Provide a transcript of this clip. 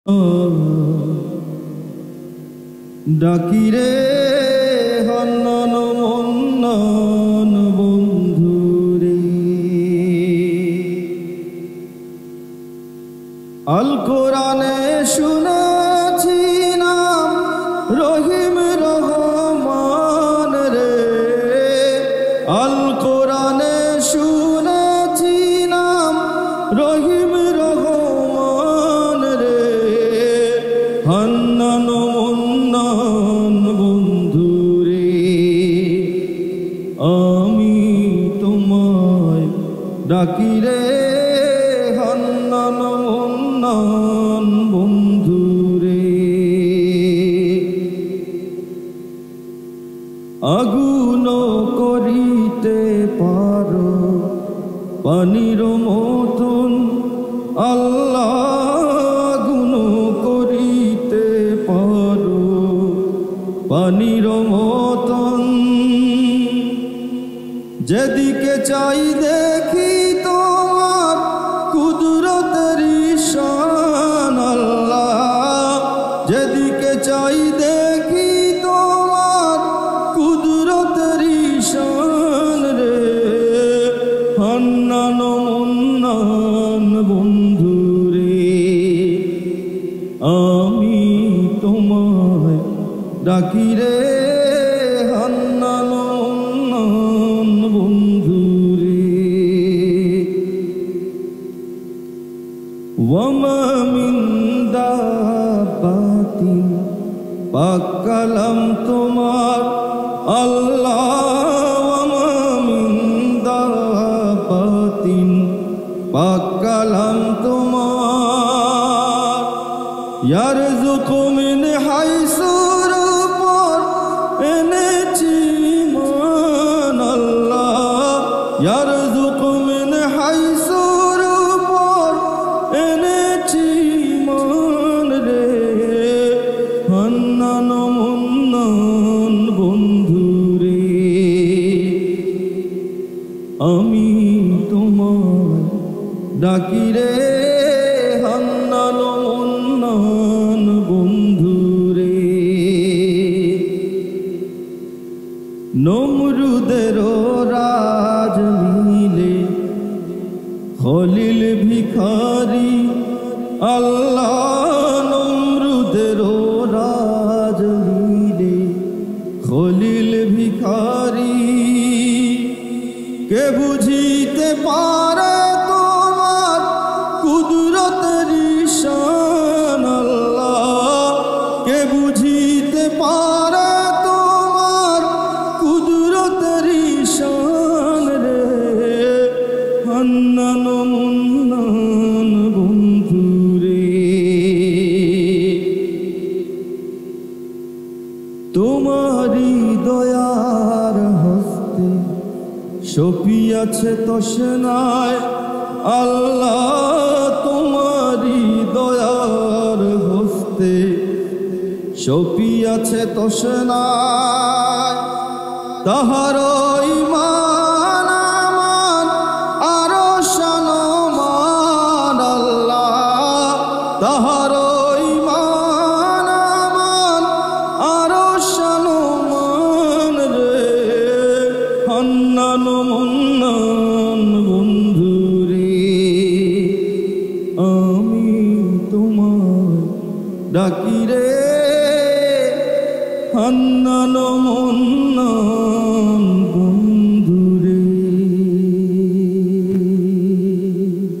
ডাকিরে হন্নন মন্নন বন্ধুরে আল কোরআনে শুনেছি নাম রহিম রহমান রে। আল কোরআনে শুনেছি নাম রহিম রহমান রে। হন্নন মন্নন বন্ধুরে আমি তোমায় ডাকিরে হন্নন মন্নন বন্ধুরে। আগুন করিতে পারো পানির মতন আল্লাহ, আগুন করিতে পারো পানির মতন। যেদিকে চাই দেখি তোমার কুদরতের শান আল্লাহ, যেদিকে চাই দেখি তোমার কুদরতের শান রে। হন্নন মন্নন বন্ধুরে আমি তোমায় ডাকিরে হন্নন মন্নন বন্ধুরে। ওয়ামা মিন দাব্বাতিন পাক কালাম তোমার আল্লাহ। ওয়ামা মিন দাব্বাতিন পাক কালাম তোমার। ইয়ারযুকু মিন হাইসুর উপর এনেছি মান আল্লাহ। ইয়ারযুকু মিন হাইসুর উপর এনেছি মান রে। হন্নন মন্নন বন্ধুরে আমি তোমায় ডাকিরে হন্নন মন্নন বন্ধুরে। নমরুদের রাজ মিলে খলিল ভিখারি আল্লাহ। নমরুদের রাজ মিলে খলিল ভিখারি। কে বুঝিতে পারে তোমার কুদরতের শান আল্লাহ, কে বুঝিতে পারে তোমার কুদরতের শান রে। হন্নন মন্নন বন্ধুরে তোমারি দয়ার হস্তে সপিয়াছে তসনায় আল্লাহ। তোমারি দয়ার হস্তে সপিয়াছে তসনায়। তাহার ঈমান আমান আরো শানমান আল্লাহ। তাহার ঈমান আমান আরো শানমান রে। হন্নন মন্নন বন্ধুরে আমি তোমায় ডাকিরে হন্নন মন্নন